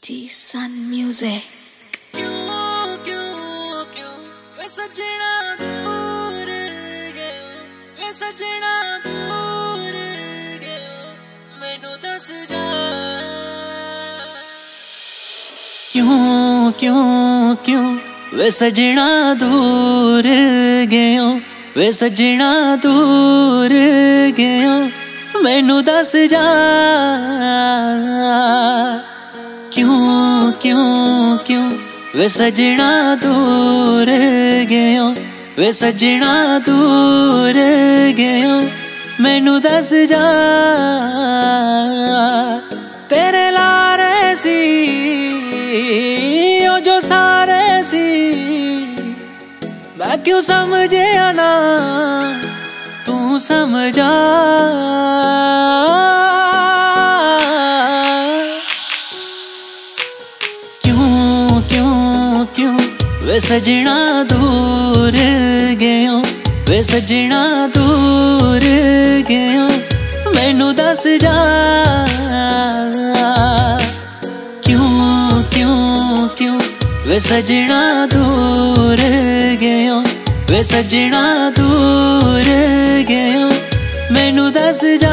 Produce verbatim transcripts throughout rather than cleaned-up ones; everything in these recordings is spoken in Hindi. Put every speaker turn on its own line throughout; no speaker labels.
जी सन म्यूजिक।
क्यों क्यों क्यों वे सजना दूर गयो, वे सजना दूर गयो, मैनू दस जा। क्यों क्यों क्यों वे सजना दूर गयो, वे सजना दूर गयो, मैनू दस जा। क्यों क्यों क्यों वे सजना दूर गयो, वे सजना दूर गयो, मैनू दस जा। तेरे लारे सी ओ जो सारे सी, मैं क्यों समझे ना तू समझा। क्यों क्यों क्यों वे सजना दूर गयो, वे सजना दूर गयो, मैनू दस जा। क्यों क्यों क्यों वे सजना दूर गयो, वे सजना दूर गयो, मैनू दस जा।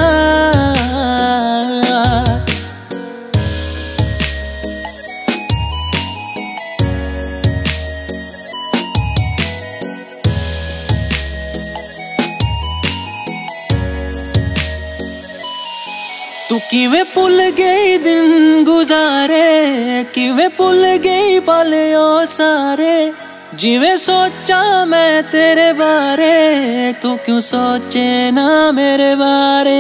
तू किवें भुल गई दिन गुजारे, किवें भुल गई पल ओ सारे, जिवें सोचा मैं तेरे बारे, तू क्यों सोचे ना मेरे बारे।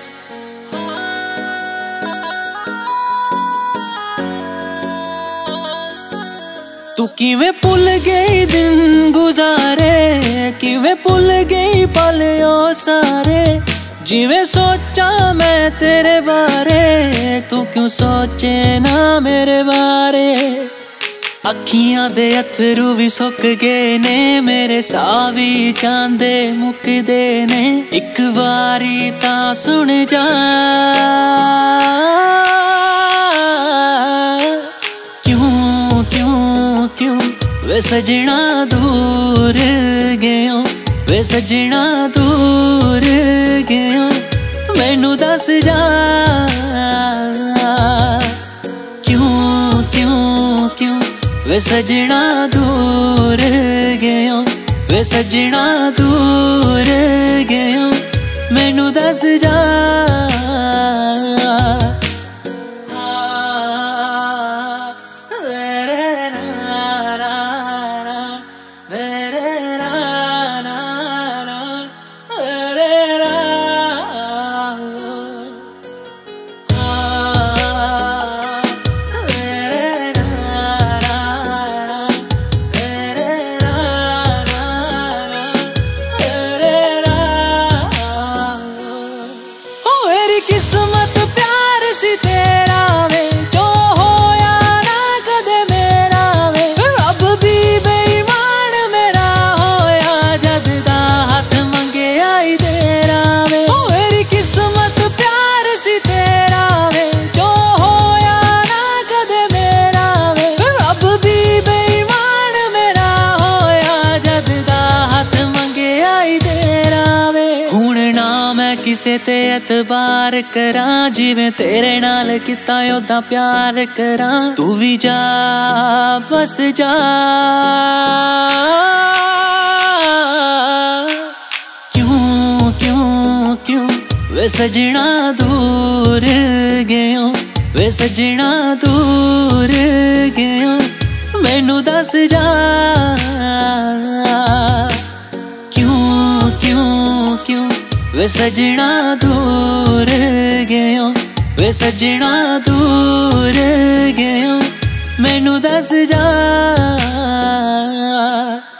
तू किवें भुल गई दिन गुजारे, किवें भुल गई पल ओ सारे, जिवें सोचा मैं तेरे बारे, तू क्यों सोचे ना मेरे बारे। अखियां दे अथरू भी सुक गए ने, मेरे साह भी जांदे मुकदे ने, एक बारी तां सुन जा। क्यों क्यों क्यों वे सजना दूर गयो, वे सजना दूर गयो, मैनू दस जा। क्यों क्यों क्यों वे सजना दूर गयो, वे सजना दूर गयो, मैनू दस जा। किस्मत प्यार सी तेरा वे, जो होया ना कदे मेरा वे, रब भी बेईमान मेरा होया, जद दा हाथ मंगे आई तेरा वे। ओ मेरी किस्मत प्यार सी तेरा वे, जो होया ना कदे मेरा वे, रब भी बेईमान मेरा होया, जद दा हाथ मंगे आई तेरा वे। हुण ना मैं किसे ते एतबार करां, जिवें तेरे नाल किता ओदा प्यार करां, तू भी जा बस जा। क्यों क्यों क्यों वे सजना दूर गयो, वे सजना दूर गयो, मैनू दस जा। क्यों क्यों क्यों वे सजना दूर गयो, वे सजना दूर गयो, मैनू दस जा।